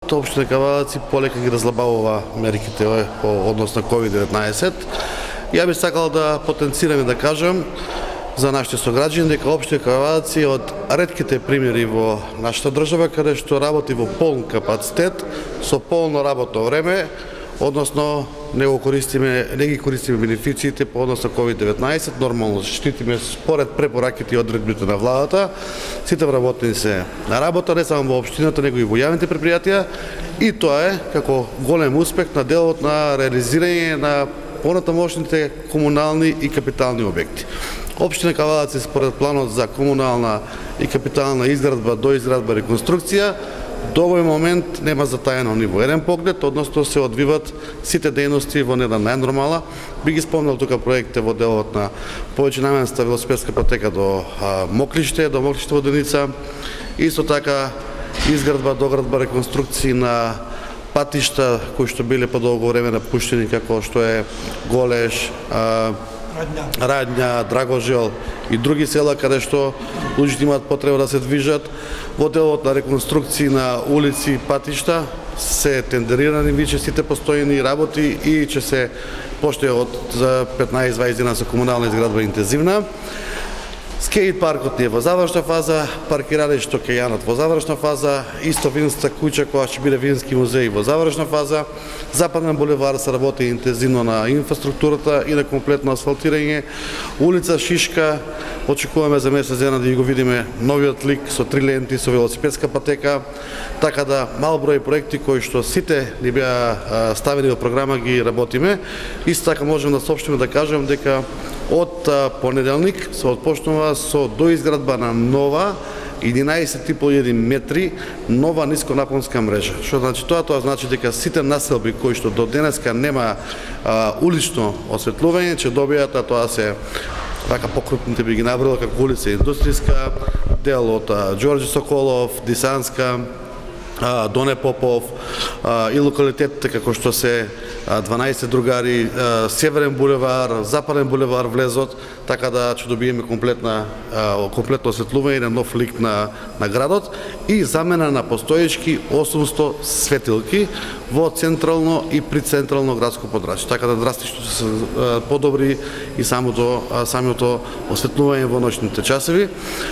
Општина Кавалаци полека ги разлабавува мерките односно COVID-19. Ја би сакал да потенцирам и да кажам за нашите сограѓани дека општина Кавалаци е од ретките примери во нашата држава каде што работи во полн капацитет, со полно работно време, односно не ги користиме бенефициите по однос на COVID-19, нормално заштитиме според препораките и одредбите на владата. Сите вработени се на работа, не само во општината, него и во јавните предпријатија, и тоа е како голем успех на делот на реализирање на понатамошните комунални и капитални објекти. Општина Кавалаци според планот за комунална и капитална изградба, доизградба, реконструкција, до овој момент нема затаено ни во еден поглед, односно се одвиват сите дејности во една најнормала. Би ги спомнал тука проекте во делот на повеќенаменста велосипедска патека до Моклиште Воденица, исто така изградба, доградба, реконструкции на патишта кои што биле по долго време напуштени, како што е Голеш, Радња, Драгожел и други села каде што луѓето имаат потреба да се движат. Во делот на реконструкции на улици и патишта се тендерирани више сите постојни работи и ќе се почне за 15-20 дена со комунална изградба интензивна. Скејт паркот е во завршна фаза, паркирањето Кејанот во завршна фаза, исто винска куќа која ќе биде вински музеј во завршна фаза. Западен булевар се работи интензивно на инфраструктурата и на комплетно асфалтирање. Улица Шишка, очекуваме за месец дена да го видиме новиот лик со 3 ленти со велосипедска патека, така да мал број проекти кои што сите ни беа ставени во програма ги работиме. Исто така можеме да соопштиме да кажем дека од понеделник се отпочнува со доизградба на нова 11,5 метри нова нисконапонска мрежа. Што значи тоа? Тоа значи дека сите населби кои што до денеска нема улично осветлување ќе добијат, а тоа се така покрупните би ги набрала како улица Индустријска, дел од Ѓорѓе Соколов, Дисанска, Доне Попов и локалитетите како што се 12 другари, Северен булевар, Западен булевар влезот, така да ќе добиеме комплетно осветлување на нов лик на градот и замена на постоечки 800 светилки во централно и прицентрално градско подрачје, така да драстично се подобри и самото осветлување во ноќните часови.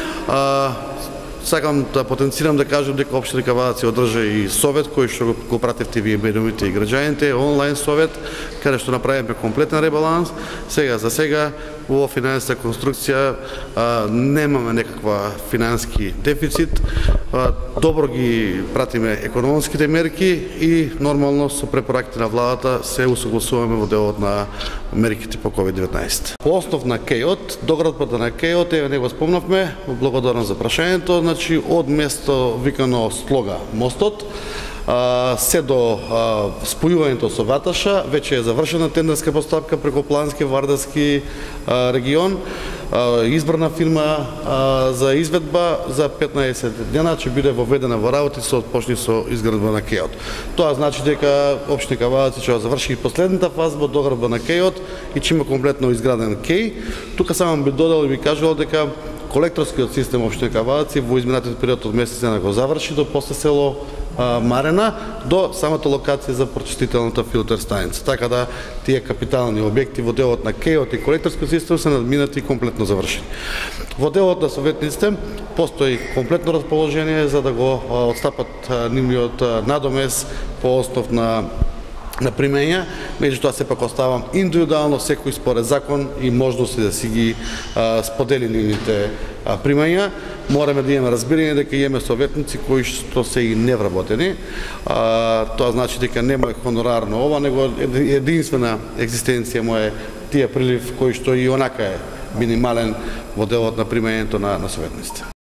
Сакам да потенцирам да кажам дека општина Кавалаци одржа и совет кој што го пратевте вие медиумите и граѓаните, онлайн совет, каде што направиме комплетен ребаланс. За сега во финансиска конструкција немаме некаква финански дефицит, добро ги пратиме економските мерки и нормално со препораките на владата се усогласуваме во делот на мерките по COVID-19. По основ на Кејот, доградбата на Кејот, не го спомнавме, благодарам за прашањето, значи од место викано Слога мостот, се до спојувањето со Ваташа, веќе е завршена тендерска постапка преку Плански Вардарски регион, избрана фирма за изведба за 15 дена ќе биде воведена во работи со почни со изградба на Кејот. Тоа значи дека општина Кавалаци ќе заврши последната фаза во доградба на Кејот и ќе има комплетно изграден Кеј. Тука само би додал и би кажал дека колекторскиот систем општина Кавалаци во изминатиот период од месец дена го заврши до после село Марена до самата локација за прочистителната филтер станица. Така да тие капитални објекти во делот на Кејот и колекторскиот систем се надминати и комплетно завршени. Во делот на советниците постои комплетно расположение за да го отстапат нивниот надомес по основ на примења, меѓутоа сепак оставам индивидуално секој според закон и можности да си ги сподели нивните примања. Мораме да имаме разбирање дека имаме советници кои што се и невработени. Тоа значи дека нема хонорарно ова, него единствена екзистенција му е тие прилив кој што и онака е минимален во делот на примањето на советниците.